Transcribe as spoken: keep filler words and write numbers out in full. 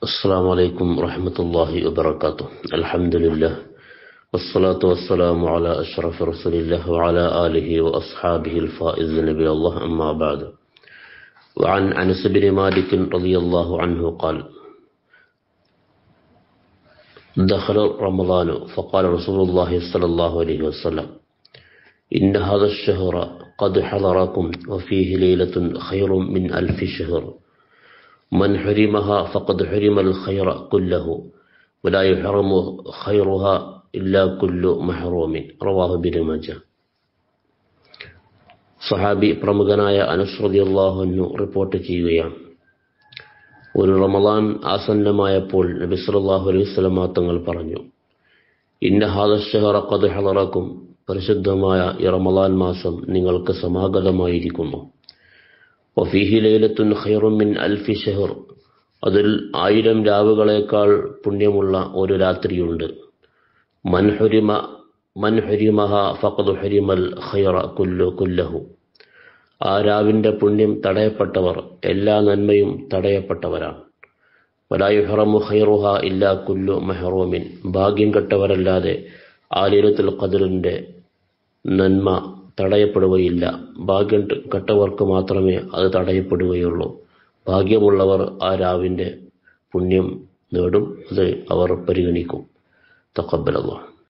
السلام عليكم ورحمة الله وبركاته. الحمد لله والصلاة والسلام على أشرف رسول الله وعلى آله وأصحابه الفائزين بي الله، أما بعد. وعن أنس بن مالك رضي الله عنه قال: دخل رمضان فقال رسول الله صلى الله عليه وسلم: إن هذا الشهر قد حضركم وفيه ليلة خير من ألف شهر، من حرمها فقد حرم الخير كله ولا يحرم خيرها إلا كل محروم. رواه ابن ماجه. സഹാബി പ്രമുഖനായ അനസ് റളിയല്ലാഹു അൻഹു റിപ്പോർട്ട് ചെയ്യുകയാണ്, ഒരു റമളാൻ ആസന്നമായപ്പോൾ നബി സല്ലല്ലാഹു അലൈഹി വസല്ലം തങ്ങൾ പറഞ്ഞു: ഇന്ന ഹാദ ശഹറ ഖദ് ഹളറക്കും, പരിശുദ്ധമായ ഈ റമളാൻ മാസം നിങ്ങൾക്ക് സമാഗതമായിരിക്കുന്നു. വഫീഹി ലൈലത്തുൻ ഖൈറുൻ മിൻ അൽഫി ഷഹർ, അതിൽ ആയിരം രാവുകളേക്കാൾ പുണ്യമുള്ള ഒരു രാത്രിയുണ്ട്. മൻ ഹുരിമ മൻ ഹുരിമഹ ഫഖദ് ഹുരിമൽ ഖൈറ കുല്ലു കുല്ലഹു, ആ രാവിന്റെ പുണ്യം തടയപ്പെട്ടവർ എല്ലാ നന്മയും തടയപ്പെട്ടവരാണ്. വലാ യുഹറമു ഖൈറുഹ ഇല്ലാ കുല്ലു മഹ്റൂമിൻ, ഭാഗ്യം കെട്ടവരല്ലാതെ ആ ലൈലത്തുൽ ഖദ്റിന്റെ നന്മ തടയപ്പെടുകയില്ല. ഭാഗ്യം കെട്ടവർക്ക് മാത്രമേ അത് തടയപ്പെടുകയുള്ളൂ. ഭാഗ്യമുള്ളവർ ആ രാവിന്റെ പുണ്യം നേടും, അത് അവർ പരിഗണിക്കും. തഖബ്ബലല്ലാഹ്.